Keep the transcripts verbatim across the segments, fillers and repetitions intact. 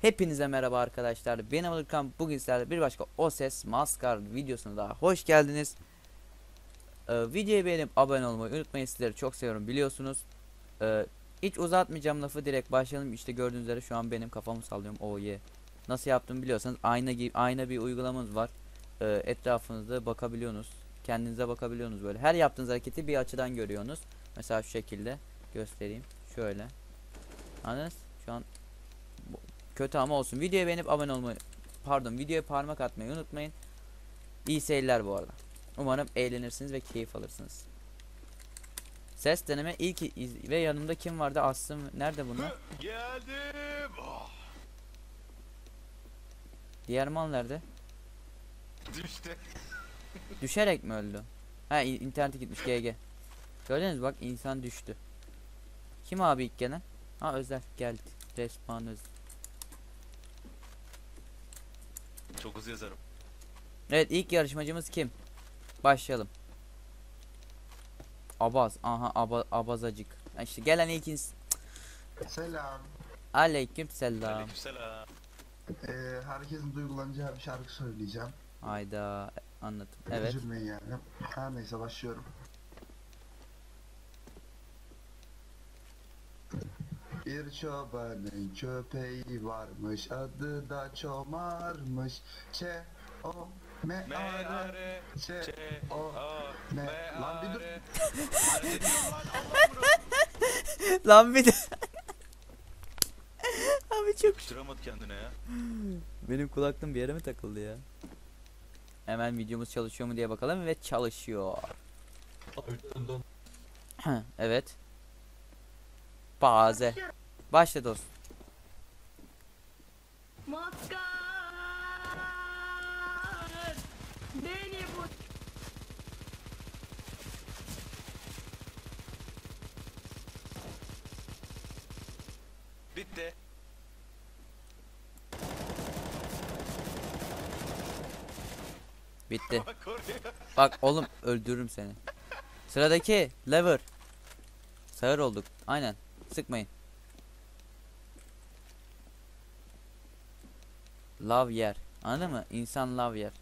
Hepinize merhaba arkadaşlar. Ben Alırkan. Bugün sizlerle bir başka O Ses Maskar videosuna daha hoş geldiniz. Ee, videoyu beğenip abone olmayı unutmayın. Sizleri çok seviyorum biliyorsunuz. Ee, hiç uzatmayacağım lafı, direkt başlayalım. İşte gördüğünüz üzere şu an benim kafamı sallıyorum. Oh yeah. Nasıl yaptım biliyorsanız ayna gibi ayna bir uygulamamız var. Ee, etrafınızda bakabiliyorsunuz. Kendinize bakabiliyorsunuz böyle. Her yaptığınız hareketi bir açıdan görüyorsunuz. Mesela şu şekilde göstereyim. Şöyle. Anladınız? Şu an kötü ama olsun. Videoyu beğenip abone olmayı, pardon, videoya parmak atmayı unutmayın. İyi seyirler bu arada. Umarım eğlenirsiniz ve keyif alırsınız. Ses deneme ilk iz ve yanımda kim vardı? Aslım nerede bunlar? Geldim. Oh, Diğer mal nerede? düştü. Düşerek mi öldü? Ha, internete gitmiş. G G. Gördünüz mü? Bak, insan düştü. Kim abi ilk gelen? Ha, Özer geldi. Respawn Özer. Çok hızlı yazarım. Evet, ilk yarışmacımız kim? Başlayalım. Abaz. Aha, aba, abazacık. Ha işte gelen ilk ins. Selam. Aleyküm selam. Aleykümselam. Ee, herkesin duygulanacağı bir şarkı söyleyeceğim. Hayda, anladım. Evet. Üzülmeyin yani. Her neyse başlıyorum. Bir çobanın köpeği varmış, adı da Çomar'mış. Çe o me Me are are çe çe o a me. me Lan bir dur. are. Hadi diyorum lan, Allah bunu. Lan bir de. Abi çok. Yapıştıramadı kendine ya. Benim kulaklığım bir yere mi takıldı ya? Hemen videomuz çalışıyor mu diye bakalım ve çalışıyor. Evet. Baze. Başla dostum. Maskar beni bu Bitti. Bitti. Bak oraya. Bak oğlum, öldürürüm seni. Sıradaki lever. Sağır olduk. Aynen. Sıkmayın. Love yer. Anladın mı? İnsan love yer.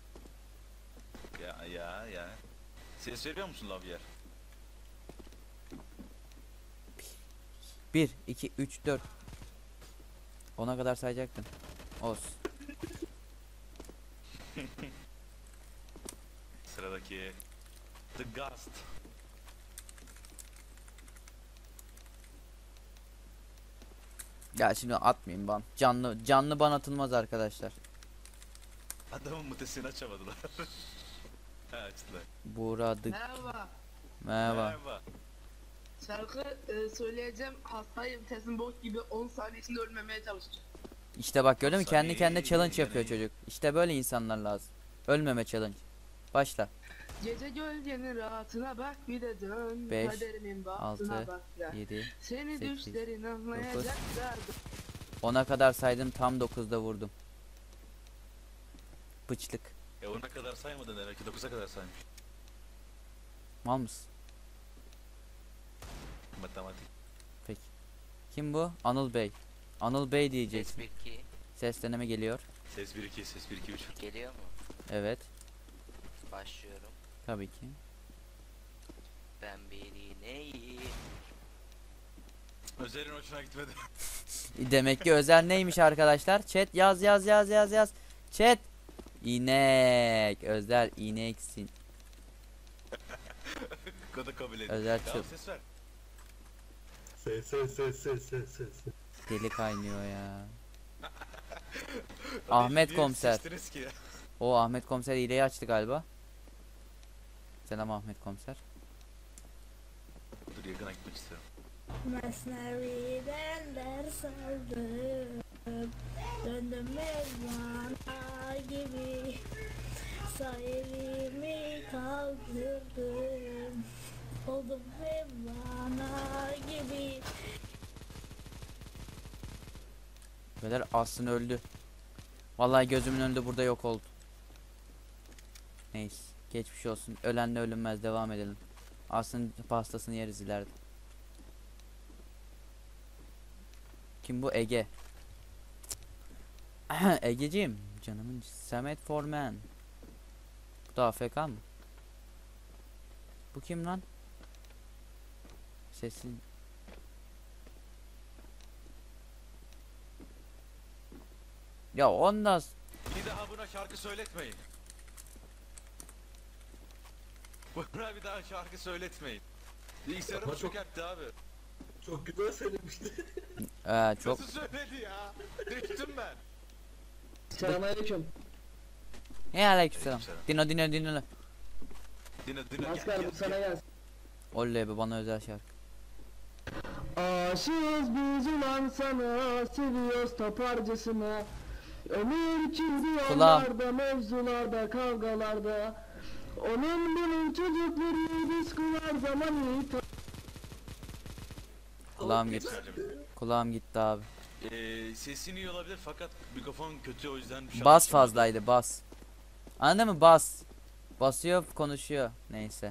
Ya ya ya. Ses veriyor musun Lavyer? bir, iki, üç, dört. Ona kadar sayacaktım. Olsun. Sıradaki The Ghost. Ya şimdi atmayayım ban. Canlı canlı ban atılmaz arkadaşlar. Adamın mutesini açamadılar. Ha, açtılar. Buradık. merhaba. Merhaba. Merhaba. Şarkı e, söyleyeceğim, hastayım, sesim bok gibi, on saniye içinde ölmemeye çalışacağım. İşte bak, gördün mü? Kendi Saniye, kendine challenge yapıyor yani. çocuk. İşte böyle insanlar lazım. Ölmeme challenge. Başla. Gece gölgenin rahatına bak, bir de dön Beş, kaderimin bahtına altı, bak ya. yedi. Seni sekiz, düşlerin anlayacaklar. ona kadar saydım, tam dokuzda vurdum. Bıçlık. E ona kadar saymadın demek ki dokuza kadar saymış. Mal mısın? Matematik. Peki. Kim bu? Anıl Bey. Anıl Bey Ses diyeceksin. bir iki Ses deneme geliyor. Ses bir iki, ses bir iki üç. geliyor mu? Evet. Başlıyorum. Tabii ki. Ben bir ineğim. Özer'in hoşuna gitmedi. Demek ki özel neymiş arkadaşlar? Chat yaz yaz yaz yaz yaz. Chat. İnek. Özel ineksin. Kodu kabul edin. Özel Ya çıl. ses ver. Ses ses ses ses ses ses. Deli kaynıyor ya. Hadi Ahmet niye Komiser. sestiniz ki ya? O Ahmet Komiser hileyi açtı galiba. Selam Ahmet Komiser. Dur, yakına gitmek istiyorum. Mesnevi'den ders aldım. Döndüm Mevlana gibi. Sahibimi kaldırdım. Oldum Mevlana gibi. Beyler, Aslı öldü. Vallahi gözümün önünde burada yok oldu. Neyse. Geçmiş olsun. Ölenle ölünmez. Devam edelim. Aslı'nın pastasını yeriz ileride. Kim bu? Ege. Egeciğim canımın Samet Forman. Bu da A F K mı? Bu kim lan? Sesin. Ya ondan s- Bir daha buna şarkı söyletmeyin. Buna bir daha şarkı söyletmeyin. Bilgisayarımı Ama çok- çökertti abi. Çok güzel söylemişti. Ee, çok Nasıl söyledi ya? Düştüm ben. Selamünaleyküm. He aleykümselam. Aleykümselam. Dino dino dino. Dino dino Maskar bu sana gelsin. Oley be, bana özel şarkı. Aşığız biz ulan sana, seviyoruz taparcasına. Ömür için diyarlarda, mevzularda, kavgalarda. Onun bunun çocukları biz kurar zaman iyi ta- Kulağım gitti. Kulağım gitti abi. Ee, sesin iyi olabilir fakat mikrofon kötü, o yüzden bir şey Bas anlaşılmadı. fazlaydı, bas. Anladın mı? Bas. Basıyor, konuşuyor. Neyse.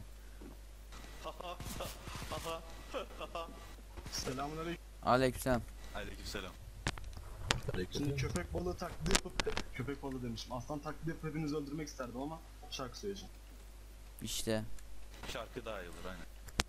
Selamünaleyküm. Aleykümselam. Aleykümselam. Şimdi köpek balığı taklidi yapıp, köpek balığı demişim. Aslan taklidi yapıp hepinizi öldürmek isterdim ama şarkı söyleyeceğim. İşte. Şarkı daha iyi olur aynen.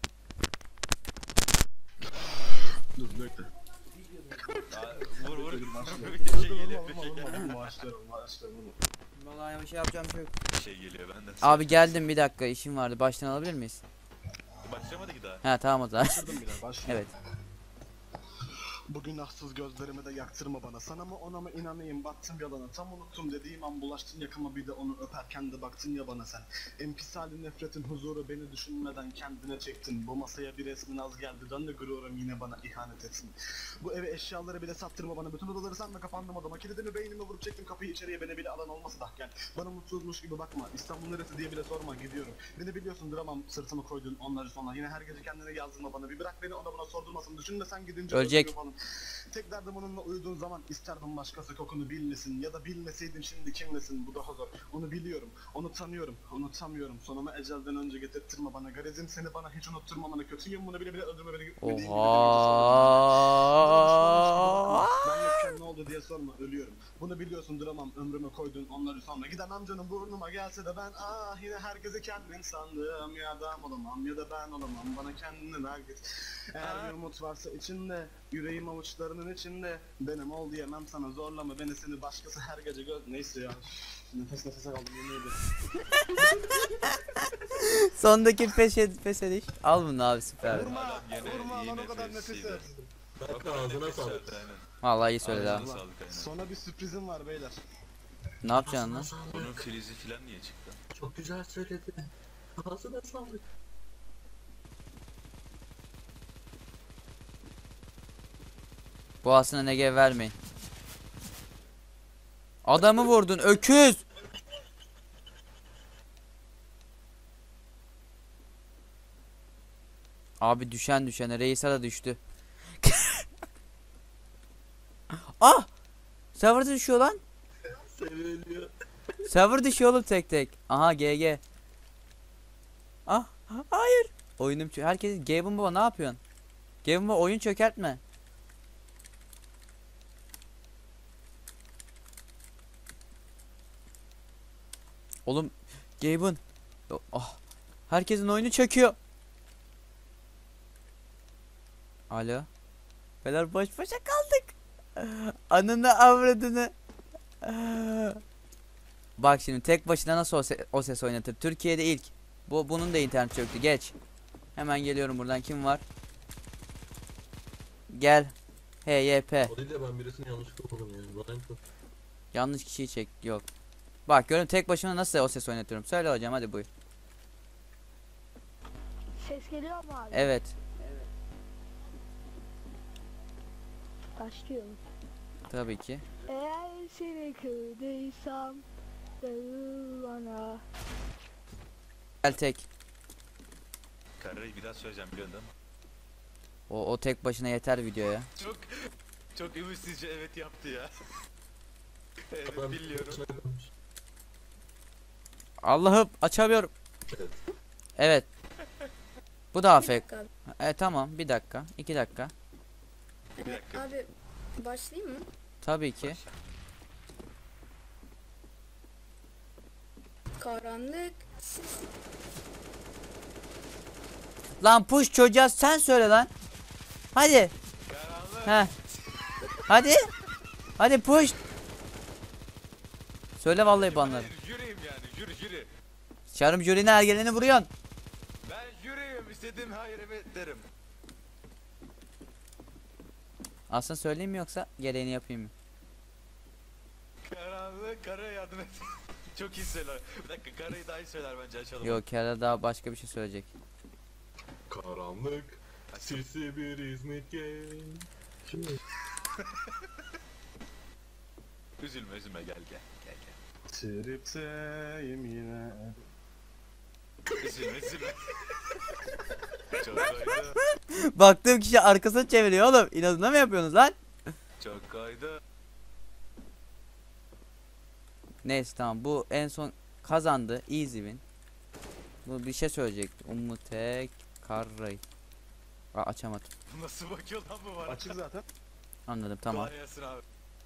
Dur bekle. Aa, vur vur. Dur başlıyorum. Bir şey Dur, dur, geliyor, vurma, bir şey vurma, geliyor. vurma, başlıyorum, başlıyorum, vurma. Vallahi bir şey yapacağım çok. Bir şey geliyor benden. Abi geldim, bir dakika işim vardı. Baştan alabilir miyiz? Başlamadı ki daha. Ha tamam o zaman. Başladım bile, başlıyorum. Evet. Bugün ahsız gözlerimi de yaktırma bana. Sana mı ona mı inanayım, baktım yalana. Tam unuttum dediğim an bulaştın yakama, bir de onu öperken de baktın ya bana sen. En pis halin nefretin huzuru, beni düşünmeden kendine çektin. Bu masaya bir resmin az geldi, dön de gururum yine bana ihanet etsin. Bu eve eşyaları bile sattırma bana. Bütün odaları sen mi kapandım odama. Kilidimi beynime vurup çektim kapıyı içeriye, beni bile alan olmasa da gel. Bana mutsuzmuş gibi bakma, İstanbul neresi diye bile sorma, gidiyorum. Beni biliyorsun, dramam sırtıma koydun onları sonra. Yine her gece kendine yazdırma bana. Bir bırak beni, ona buna sordurmasın. Düşünme sen gidince Ölecek. özlüyor falan. Tek derdim onunla uyuduğun zaman isterdim başkası kokunu bilmesin. Ya da bilmeseydim şimdi kimlesin, bu daha zor. Onu biliyorum, onu tanıyorum, unutamıyorum. Sonumu ecelden önce getirttirme bana. Garezim seni bana hiç unutturmamana. Kötüyüm bunu bile bile öldürme beni. Bildiğin gibi Oha. ben yokken ne oldu diye sorma, ölüyorum. Bunu biliyorsun, duramam, ömrüme koydun onları sonra. Giden amcanın burnuma gelse de ben ah yine herkesi kendin sandım. Ya adam olamam ya da ben olamam, bana kendini ver git. Eğer bir umut varsa içinde, yüreğim avuçlarının içinde. Benim ol diyemem sana, zorlama beni, seni başkası her gece göz... Neyse ya, nefes nefese kaldım, yemin ederim. Sondaki peşe peşediş. Al bunu abi, süper. Vurma, Adam gene vurma iyi lan, o kadar nefes nefessiydi. verdim. Bak ağzına Nefes sağlık. verdi, aynen. Vallahi iyi söyledi Ağzına abi. sağlık aynen. Sonra bir sürprizim var beyler. Ne yapacaksın lan? Ağzına Bunun sağlık. filizi filan niye çıktı? Çok güzel söyledi. Ağzına sağlık. Boğazına Negev vermeyin. Adamı vurdun öküz. Abi düşen düşene, Reis'a da düştü. Ah! Server düşüyor lan. Seviliyor. Server düşüyor oğlum tek tek. Aha G G. Ah hayır. Oyunum çö- herkes Gavin Baba ne yapıyorsun? Gavin Baba oyun çökertme. Oğlum Gavin. Ah. Herkesin oyunu çöküyor. Alo. Beyler baş başa kaldık. Ananı avradını. Bak şimdi tek başına nasıl o, se- o ses oynatır. Türkiye'de ilk. Bu bunun da internet çöktü. Geç. Hemen geliyorum buradan. Kim var? Gel. H Y P. O değil de ben birisini yanlışlıkla okudum yani. Bana çok. Yanlış kişiyi çek. Yok. Bak görün tek başına nasıl o ses oynatıyorum. Söyle hocam hadi buyur. Ses geliyor mu abi? Evet. Başlıyorum. Tabii ki. Eğer seni kırdıysam darıl bana. Gel tek. Kararıyı bir daha söyleyeceğim, biliyorsun değil mi? O, o tek başına yeter videoya. Çok çok ümitsizce evet yaptı ya. Evet Adam biliyorum. içine kalmış. Allah'ım açamıyorum. Evet. Evet. Bu da Bir afek. dakika abi. E tamam bir dakika. iki dakika. Bir dakika. Abi başlayayım mı? Tabii ki. Karanlık. Lan push çocuğa sen söyle lan. Hadi. He. Hadi. Hadi push. Söyle vallahi banlarım. Jüriyim yani, jüri jüri. Çağrım jürine her geleni vuruyorsun. Ben jüriyim, istediğim hayır evet derim. Aslında söyleyeyim mi yoksa gereğini yapayım mı? Karanlık, karaya yardım et. Çok iyi söyler. Bir dakika, karayı daha iyi söyler bence, açalım. Yok Kera daha başka bir şey söyleyecek. Karanlık, sisi bir İzmit genç. Şimdi Üzülme üzülme, gel gel. Gel gel. Tripteyim yine. Üzülme üzülme. Çok koydu. Baktığım kişi arkasını çeviriyor oğlum. İnadına mı yapıyorsunuz lan? Çok koydu. Neyse tamam, bu en son kazandı. Easy win. Bu bir şey söyleyecekti. Umute Karray. Aa, açamadım. Nasıl bakıyor lan bu bana? Açık zaten. Anladım, tamam. Kolay gelsin abi.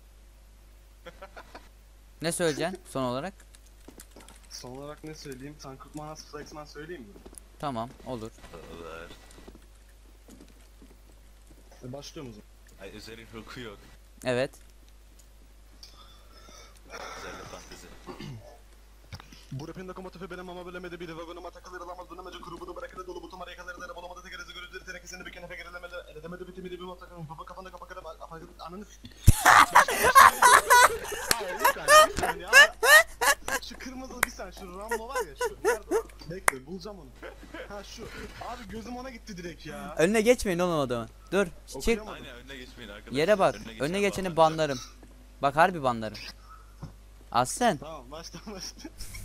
Ne söyleyeceksin son olarak? Son olarak ne söyleyeyim? Tankurt Manas Flexman söyleyeyim mi? Tamam, olur. Olur. E, başlıyorum o zaman. Ay özellik hukuku yok. Evet. Özellik fantezi. Bu rapin lokomotifi benim ama bilemedi biri vagonuma takılır alamaz dönemece grubu bırakır dolu butum araya kalır dere bulamadı tekerezi görüldür tenekesini bir kenefe gerilemeli edemedi bitimini bir motakın baba kafanda kapa kırıp afakın ananı Hayır lütfen lütfen ya. Şu kırmızı bir sen şu Rambo var ya şu nerede o? Bekle bulacağım onu. Ha şu abi gözüm ona gitti direkt ya. Önüne geçmeyin oğlum adamın. Dur, çık. Okuyamadım. Aynen, önüne geçmeyin arkadaşlar. Yere bak. geçen Önüne geçeni bağlanacak. banlarım. Bak harbi banlarım. Aslen. Tamam başla başla.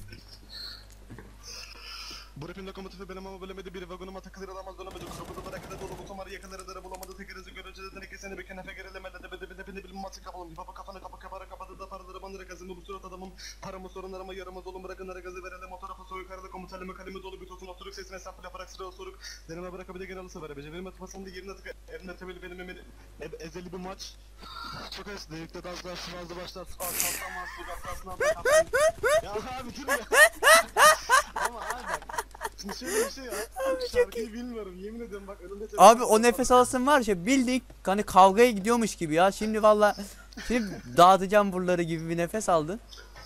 Bu rapin lokomotifi benim ama bilemedi biri vagonuma takılır alamaz dönemedi grubu bırakır dolu butum araya kalır dere bulamadı tekerezi görünce de tenekesini bir kenefe gerilemeli de bede bede bede bilim matı kapalım baba kafana kapa kapara kapadı da paraları bandıra kazımı bu surat adamım paramı sorunlarıma yaramaz olun bırakın ara gazı verelim o tarafa soğuk arada komutanımı kalemi dolu bir tosun oturuk sesine sen yaparak sıra soruk deneme bırakabilir genel ısı verebilir benim atmasında yerine tıka eline temeli benim emin e ezeli bir maç çok eski delikte danslar sıvazlı başlar sıvaz kalkamaz su kaptasına bırak ya abi dur ya ama abi bak şimdi şöyle bir şey ya şarkıyı bilmiyorum yemin ediyorum bak önümde Abi o nefes alasın var ya, bildik hani kavgaya gidiyormuş gibi ya. Şimdi valla şimdi dağıtacağım buraları gibi bir nefes aldın.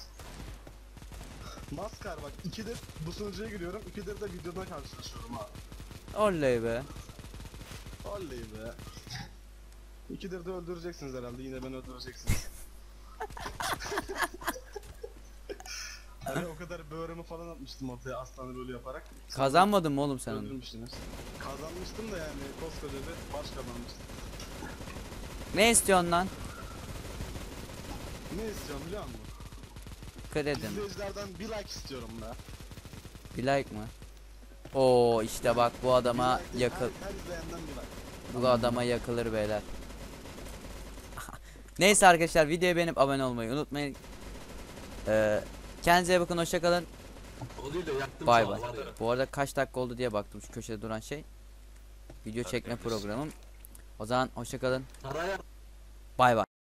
Maskar bak ikidir bu sunucuya giriyorum ikidir de videoda karşılaşıyorum abi. Oley be. Oley be. İkidir de öldüreceksiniz herhalde yine beni öldüreceksiniz. Hani o kadar böğrümü falan atmıştım ortaya aslan rolü yaparak. Kazanmadın mı oğlum sen onu? Öldürmüştünüz. Kazanmıştım da yani koskoca bir baş kazanmıştım. Ne istiyorsun lan? Ne istiyorum biliyor musun? Kredi mi? İzleyicilerden bir like istiyorum be. Bir like mı? Oo işte bak, bu adama Bir like, yakıl Her, her izleyenden bir like. bu adama yakılır beyler. Neyse arkadaşlar, videoyu beğenip abone olmayı unutmayın. Ee, kendinize iyi bakın, hoşça kalın. o değil de yaktım Bay şu bay. an var ya. Bu arada kaç dakika oldu diye baktım, şu köşede duran şey. Video çekme Arkadaşlar. programım. O zaman hoşça kalın. Araya Bay bay.